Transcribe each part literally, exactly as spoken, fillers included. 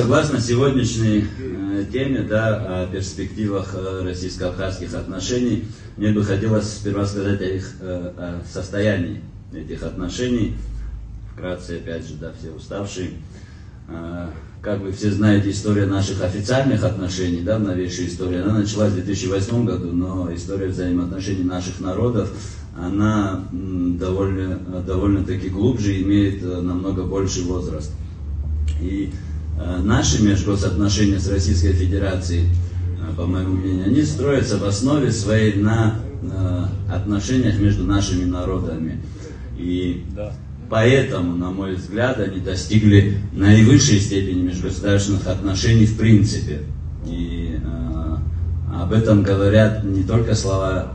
Согласно сегодняшней э, теме, да, о перспективах э, российско-абхазских отношений, мне бы хотелось сперва сказать о их э, о состоянии этих отношений. Вкратце, опять же, да, все уставшие. Э, как вы все знаете, история наших официальных отношений, да, новейшая история, она началась в две тысячи восьмом году, но история взаимоотношений наших народов, она м, довольно, довольно-таки глубже, имеет э, намного больший возраст. И наши межгосотношения с Российской Федерацией, по моему мнению, они строятся в основе своей на отношениях между нашими народами. И поэтому, на мой взгляд, они достигли наивысшей степени межгосударственных отношений в принципе. И об этом говорят не только слова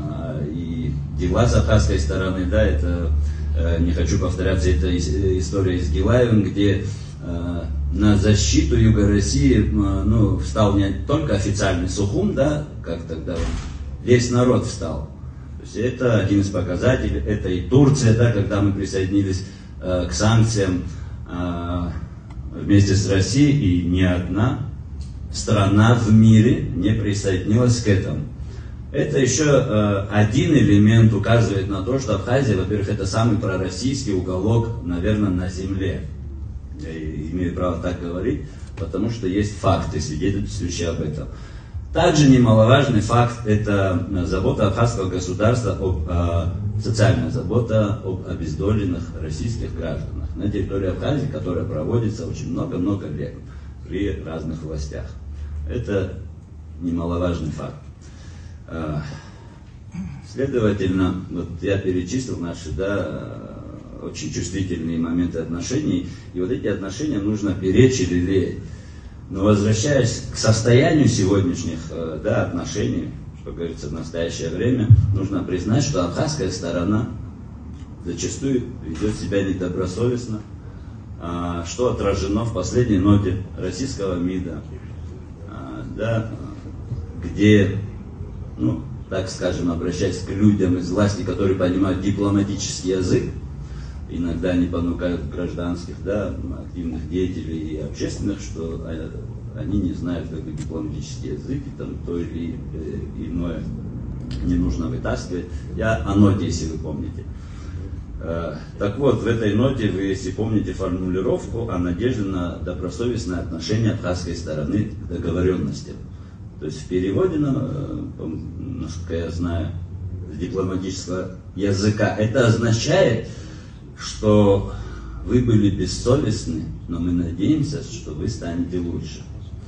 и дела с абхазской стороны, да, это, не хочу повторяться, это история из Гилаевым, где на защиту Юга России ну, встал не только официальный Сухум, да, как тогда весь народ встал. То есть это один из показателей, это и Турция, да, когда мы присоединились э, к санкциям э, вместе с Россией, и ни одна страна в мире не присоединилась к этому. Это еще э, один элемент указывает на то, что Абхазия, во-первых, это самый пророссийский уголок, наверное, на земле. Я имею право так говорить, потому что есть факты, свидетельствующие об этом. Также немаловажный факт – это забота абхазского государства, об, а, социальная забота об обездоленных российских гражданах на территории Абхазии, которая проводится очень много-много лет при разных властях. Это немаловажный факт. А, следовательно, вот я перечислил наши, да, очень чувствительные моменты отношений, и вот эти отношения нужно беречь и лелеять. Но возвращаясь к состоянию сегодняшних, да, отношений, что говорится в настоящее время, нужно признать, что абхазская сторона зачастую ведет себя недобросовестно, что отражено в последней ноте российского МИДа, да, где, ну, так скажем, обращаясь к людям из власти, которые понимают дипломатический язык, иногда они понукают гражданских, да, активных деятелей и общественных, что они не знают, как бы, дипломатический язык, и там то или иное не нужно вытаскивать. Я о ноте, если вы помните. Так вот, в этой ноте вы, если помните формулировку, о надежде на добросовестное отношение абхазской стороны к договоренностям. То есть в переводе, насколько я знаю, с дипломатического языка, это означает, что вы были бессовестны, но мы надеемся, что вы станете лучше.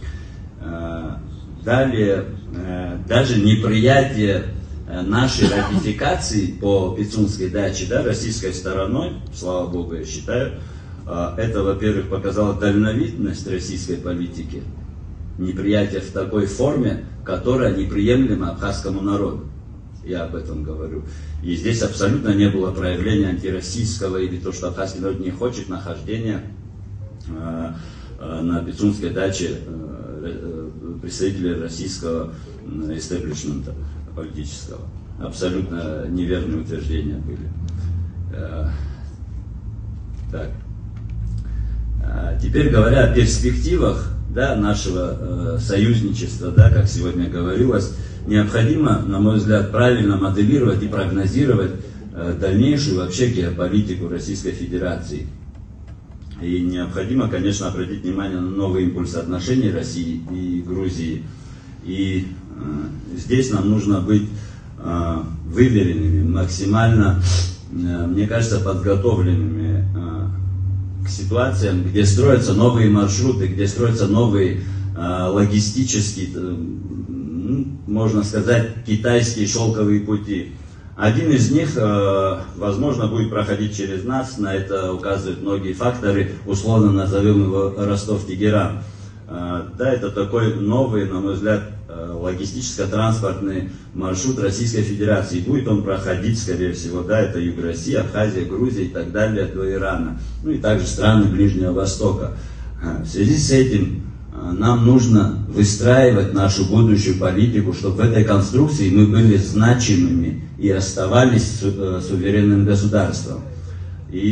Далее, даже неприятие нашей ратификации по Пицунской даче, да, российской стороной, слава богу, я считаю, это, во-первых, показало дальновидность российской политики, неприятие в такой форме, которая неприемлема абхазскому народу. Я об этом говорю. И здесь абсолютно не было проявления антироссийского или то, что абхазский народ не хочет нахождения э, э, на Пицунской даче э, представителей российского истеблишмента политического. Абсолютно неверные утверждения были. Э, так. А теперь говоря о перспективах, да, нашего э, союзничества, да, как сегодня говорилось, необходимо, на мой взгляд, правильно моделировать и прогнозировать э, дальнейшую вообще геополитику Российской Федерации. И необходимо, конечно, обратить внимание на новый импульс отношений России и Грузии. И э, здесь нам нужно быть э, выверенными, максимально, э, мне кажется, подготовленными э, к ситуациям, где строятся новые маршруты, где строятся новые э, логистические, э, можно сказать, китайские шелковые пути. Один из них, возможно, будет проходить через нас, на это указывают многие факторы, условно назовем его Ростов-Тегеран. Да, это такой новый, на мой взгляд, логистическо-транспортный маршрут Российской Федерации. Будет он проходить, скорее всего, да, это Юг России, Абхазия, Грузия и так далее, до Ирана. Ну и также страны Ближнего Востока. В связи с этим нам нужно выстраивать нашу будущую политику, чтобы в этой конструкции мы были значимыми и оставались суверенным государством. И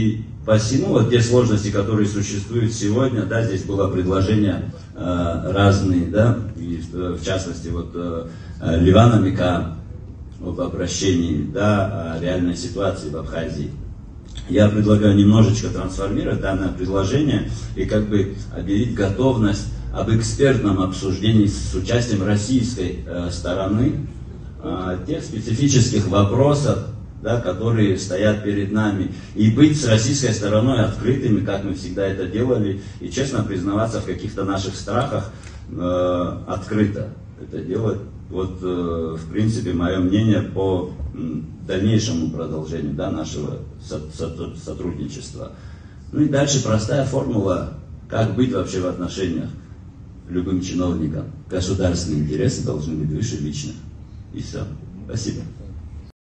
по всему, вот те сложности, которые существуют сегодня, да, здесь было предложение э, разные, да, и, в частности, вот э, Ливан Амика об обращении, да, о реальной ситуации в Абхазии. Я предлагаю немножечко трансформировать данное предложение и как бы объявить готовность об экспертном обсуждении с участием российской э, стороны э, тех специфических вопросов, да, которые стоят перед нами, и быть с российской стороной открытыми, как мы всегда это делали, и честно признаваться в каких-то наших страхах э, открыто это делать. Вот, э, в принципе, мое мнение по м, дальнейшему продолжению, да, нашего со со сотрудничества. Ну и дальше простая формула, как быть вообще в отношениях любым чиновникам. Государственные интересы должны быть выше личных. И все. Спасибо.